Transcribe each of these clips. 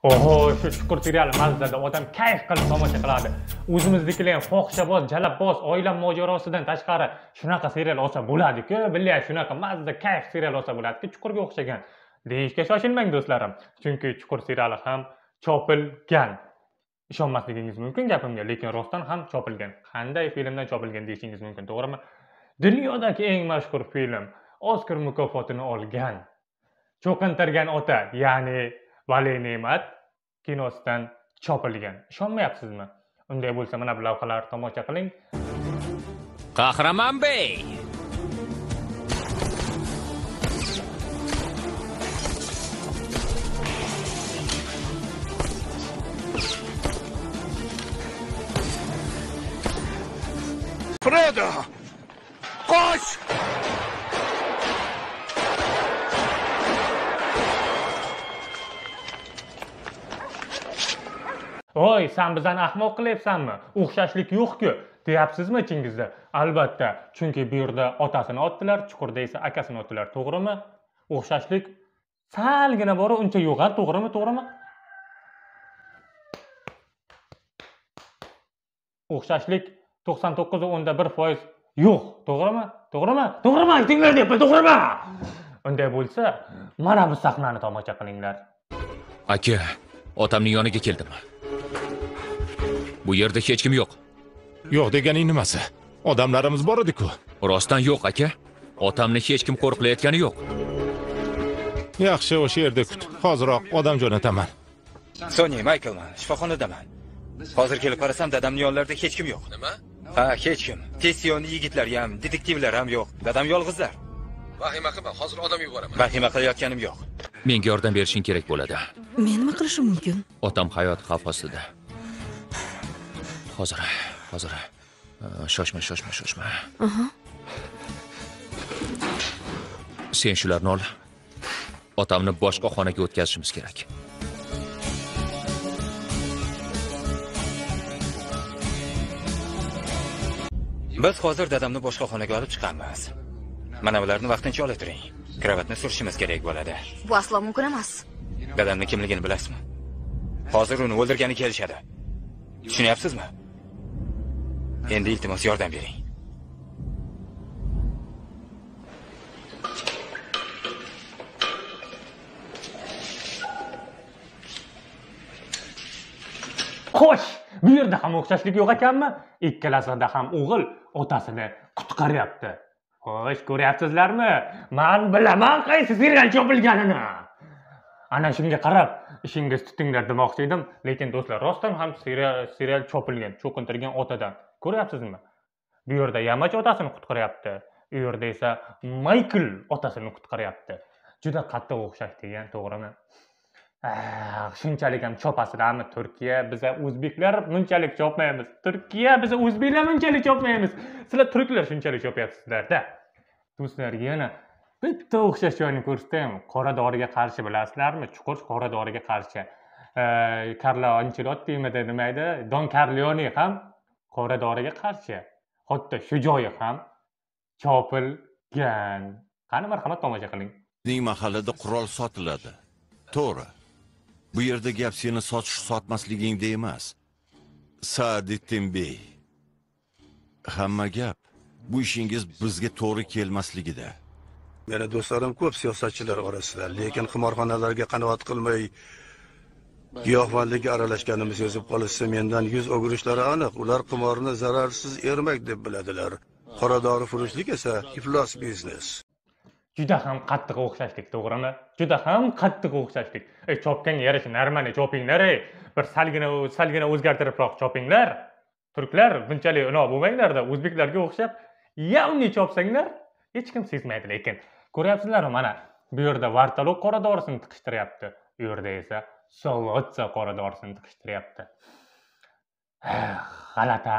Oho, shu chuqur serial mazada odam kayf qilib tomosha qiladi. O'zimiznikilar ham fohishaboz, jalabboz, oila mojarosidan tashqari shunaqa serial olsa bo'ladi-ku, billahi shunaqa mazza kayf serial olsa bo'ladi-ku, chuqurga o'xshagan. Deyishga shoshilmang do'stlarim, chunki chuqur seriali ham chopilgan. Ishonmasligingiz mumkin gapimga, lekin rostdan ham chopilgan. Qanday filmdan chopilgan deyishingiz mumkin, to'g'rimi? Dunyodagi eng mashhur film, Oskar mukofotini olgan Cho'qintirgan ota, ya'ni Vali Ne'mat kinosidan chopilgan. Ishonmayapsizmi? Unday bo'lsa, mana bu lavhalarni tomosha qiling. Qahramon bey. Frodo! Qoch! Voy, sen bizani ahmoq qilyapsanmi? O'xshashlik yo'q-ku, deyapsizmi ichingizda? Albatta, chunki bu yerda otasini otdilar, chuqurda esa akasini otdilar, to'g'rimi? O'xshashlik salgina bor, uncha yo'q, to'g'rimi? To'g'rimi? O'xshashlik 99.1% yo'q, to'g'rimi? To'g'rimi? To'g'rimi? Aytinglar deyapman, to'g'rimi? Unday bo'lsa, mana bu sahnani tomosha qilinglar. Aka, otamning yoniga keldim. Bu yerda hech kim yo'q. Yo'q deganing nimasi? Odamlarimiz bor edi-ku. Rostdan yo'q, aka. Otamni hech kim qo'riqlayotgani yo'q. Yaxshi, o'sha yerda kut. Hoziroq odam jo'nataman. Sony, Michaelman, shifoxonadaman. Hozir kelib qarasam, dadamning yonlarida hech kim yo'q. Nima? Ha, hech kim. Testiyonni yigitlar ham, detektivlar ham yo'q. Dadam yolg'izlar. Vahima qilma, hozir odam yuboraman. Vahima qilayotganim yo'q. Menga yordam berishing kerak bo'ladi. Men nima qilishim mumkin? Otam hayot xavf ostida. Hozir. Shoshma. Aha. Sen shularni ol. Otamni boshqa xonaga o'tkazishimiz kerak. Biz hozir dadamni boshqa xonaga olib chiqamiz. Mana bularni vaqtincha olib turing. Kravatni surishimiz kerak bo'ladi. Bu aslo mumkin emas. Dadamning kimligini bilasizmi? Hozir uni o'ldirgani kelishadi. Tushunyapsizmi? Endi iltimos yordam bering. Xo'sh, bu yerda ham o'xshashlik yo'q ekanmi? Ikkalasida ham o'g'il otasini qutqaryapti. Xo'sh, ko'ryapsizlarmi? Men bilaman qaysi serial chopilganini. Ana shunga qarab ishingiz tutinglar demoqchi edim, lekin do'stlar, rostdan ham serial chopilgan, Cho'qintirgan otadan. Ko'ryapsizmi? Bu yerda Yamach otasini qutqaryapti, u yerda esa Michael otasini qutqaryapti. Juda qattiq o'xshash degan, to'g'rimi? Shunchalik ham chopasizlarmi? Turkiya, biz o'zbeklar bunchalik chopmaymiz. Turkiya, biz o'zbeklar bunchalik chopmaymiz. Sizlar turklar shunchalik chopyapsizlar-da. Do'stlar, yana bitta o'xshash joyini ko'rsataymi? Qora doriga qarshi bilasizlarmi? Chuqur qora doriga qarshi. Carlo Ancelottimi nima edi? Don Corleone ham qora doriga qarshi. Hatto shu joyi ham chopilgan. Qani marhamat tomosha qiling. Ning mahallada qurol sotiladi. To'g'ri. Bu yerda gap seni sotmasligingda emas. Saadettin Bey. Hamma gap bu ishingiz bizga to'g'ri kelmasligida. Meni do'stlarim ko'p siyosatchilar orasida, lekin qimorxonalarga qanoat qilmay giyohvandlikka aralashganimiz yozib qolishsa, mendan yuz o'girishlari aniq. Ular qimorni zararsiz ermak deb biladilar. Qora dori furushlik esa iflos biznes. Juda ham qattiq o'xshashlik, to'g'rimi? Juda ham qattiq o'xshashlik. Chopgan yarasha narmani chopinglar, bir salgina o'zgartiribroq chopinglar. Turklar bunchalik unoq bo'lmanglar-da, o'zbeklarga o'xshab, yavni chopsanglar, hech kim sezmaydi lekin. Ko'ryapsizlarmi, mana bu yerda vartalok qora dorisini tiqishtiryapti. Bu yerda esa Solotsa qora dorisini tiqishtiryapti. G'alati.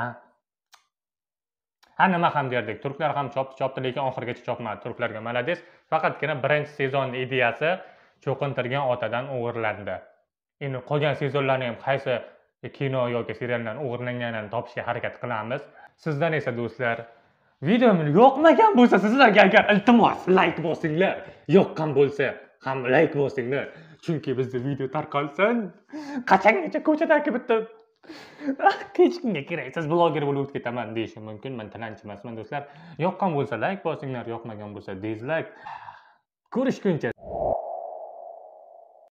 Nima ham derdik, turklar ham chopdi, lekin oxirigacha chopmadi. Turklarga malades. Faqatgina birinchi sezonning ideyasi Cho'qintirgan otadan o'g'irlandi. Endi qolgan sezonlarni ham qaysi kino yoki serialdan o'g'irlanganini topishga harakat qilamiz. Sizdan esa do'stlar, videom yoqmagan bo'lsa, sizlarga agar iltimos like bosinglar. Yoqqan bo'lsa, ham like bosinglar. Chunki bizda video tarqalsin. Qachongacha ko'chadagi bitta hech kimga keraksiz bloger bo'lib o'tib ketaman deyishim mumkin. Men tilanchi emasman do'stlar. Yoqqan bo'lsa like bosinglar, yoqmagan bo'lsa dislike. Ko'rishguncha